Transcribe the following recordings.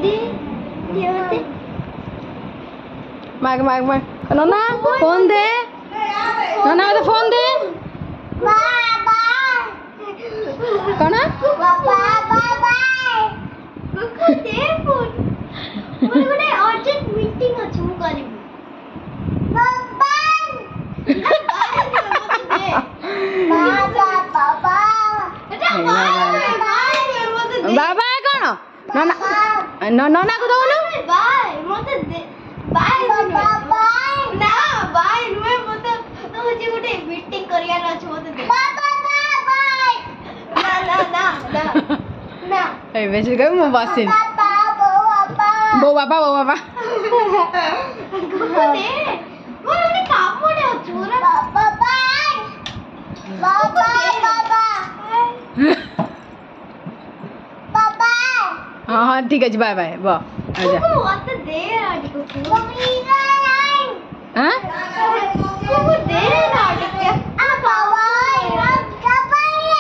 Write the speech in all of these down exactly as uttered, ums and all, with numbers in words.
दे दे मते माग माग माग नन्ना फोन दे नन्ना मते फोन दे बाबा कौन बाबा बाबा कुकु दे फोन मोर गोटे अर्जेंट मीटिंग अछि मु करिबी बाबा बाबा बाबा बाबा कौन नन्ना नन्ना को दउनु बाय मते बाय बाबा बाय ना बाय नुए मते मुझे गोटे मीटिंग करिया न अछि मते दे बाबा बाय ना ना ना ना ना ए बेसी गयो म बसिन बाबा बाबा बो बाबा बो बाबा दे मोर ने कामडे अछि मोर बाबा बाय बाबा बाबा बाबा हां हां ठीक है बाय बाय बो आजा को मत दे आडी को मम्मी नहीं हां को दे आडी के आ बाबा बाबा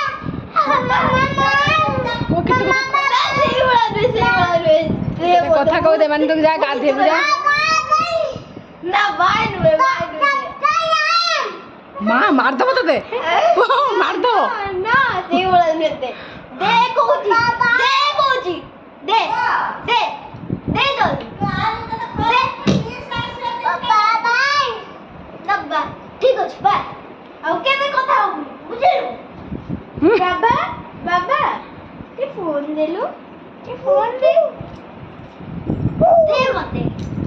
वो कितने सही बोला दे सही बोला दे कथा कहू दे माने तो जा गाधे बुझा ना बाय नुए बाय मां मार दो तो दे मार दो ना सही बोला दे दे दे कोची दे कोची दे दे दे दो दे बाबा बाय बाबा ठीक ଅଛି बाय ଆଉ କେବେ କଥା ହବୁ ବୁଝିଲୁ बाबा बाबा के फोन देलु के फोन दे दे मते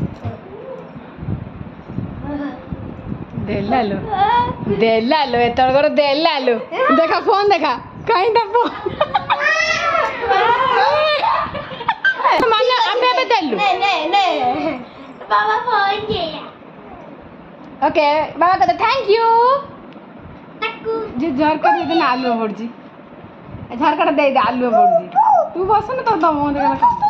देला लो देला लो एतर कर देला लो देखा फोन देखा कहीं दा फोन माने अबे अबे देलु नहीं नहीं नहीं बाबा फोन किया ओके बाबा कहते थैंक यू टक्कू जे झरका दे देना आलू पड़जी झरका दे दे आलू पड़जी तू बस ना तो दम देखा